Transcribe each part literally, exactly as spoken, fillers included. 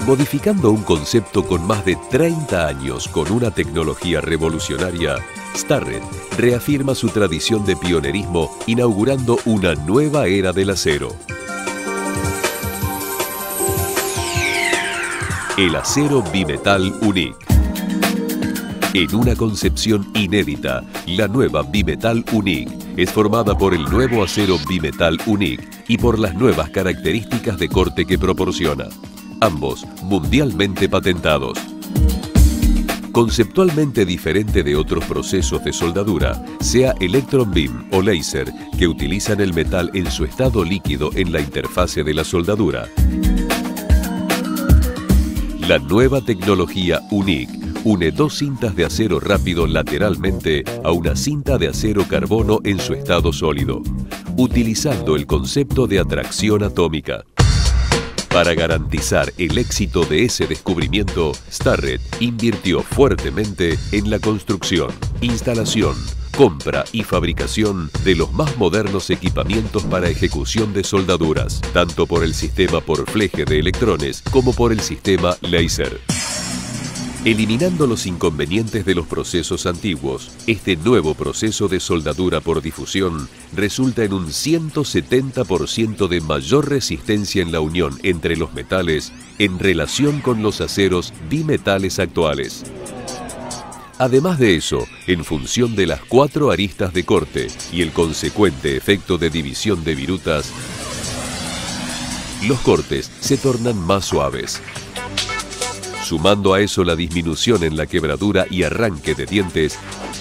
Modificando un concepto con más de treinta años con una tecnología revolucionaria, Starrett reafirma su tradición de pionerismo inaugurando una nueva era del acero. El acero bimetal Unique. En una concepción inédita, la nueva Bimetal Unique es formada por el nuevo acero Bimetal Unique y por las nuevas características de corte que proporciona, ambos mundialmente patentados. Conceptualmente diferente de otros procesos de soldadura, sea electron beam o láser, que utilizan el metal en su estado líquido en la interfase de la soldadura. La nueva tecnología Unique une dos cintas de acero rápido lateralmente a una cinta de acero carbono en su estado sólido, utilizando el concepto de atracción atómica. Para garantizar el éxito de ese descubrimiento, Starrett invirtió fuertemente en la construcción, instalación, compra y fabricación de los más modernos equipamientos para ejecución de soldaduras, tanto por el sistema por fleje de electrones como por el sistema láser. Eliminando los inconvenientes de los procesos antiguos, este nuevo proceso de soldadura por difusión resulta en un ciento setenta por ciento de mayor resistencia en la unión entre los metales en relación con los aceros bimetales actuales. Además de eso, en función de las cuatro aristas de corte y el consecuente efecto de división de virutas, los cortes se tornan más suaves. Sumando a eso la disminución en la quebradura y arranque de dientes,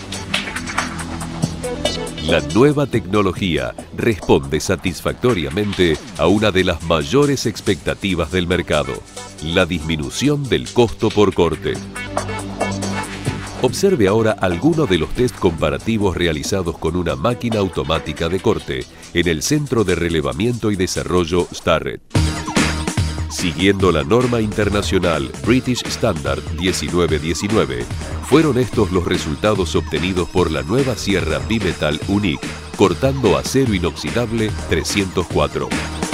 la nueva tecnología responde satisfactoriamente a una de las mayores expectativas del mercado, la disminución del costo por corte. Observe ahora algunos de los test comparativos realizados con una máquina automática de corte en el Centro de Relevamiento y Desarrollo Starrett. Siguiendo la norma internacional British Standard diecinueve diecinueve, fueron estos los resultados obtenidos por la nueva sierra Bimetal Unique, cortando acero inoxidable trescientos cuatro.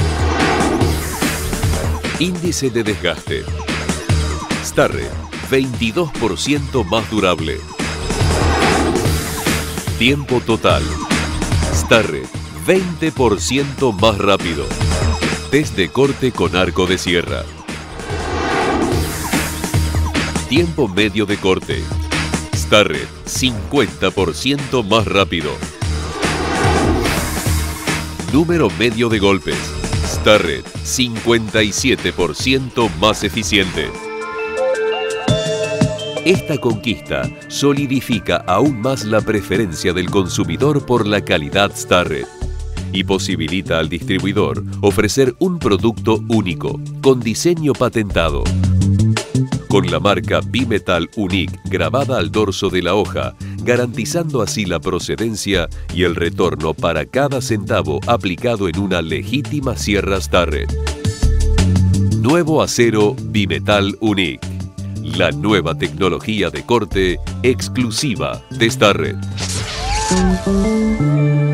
Índice de desgaste. Starrett, veintidós por ciento más durable. Tiempo total. Starrett, veinte por ciento más rápido. Test de corte con arco de sierra. Tiempo medio de corte. Starrett, cincuenta por ciento más rápido. Número medio de golpes. Starrett, cincuenta y siete por ciento más eficiente. Esta conquista solidifica aún más la preferencia del consumidor por la calidad Starrett y posibilita al distribuidor ofrecer un producto único, con diseño patentado. Con la marca Bimetal Unique grabada al dorso de la hoja, garantizando así la procedencia y el retorno para cada centavo aplicado en una legítima sierra Starrett. Nuevo acero Bimetal Unique. La nueva tecnología de corte exclusiva de Starrett.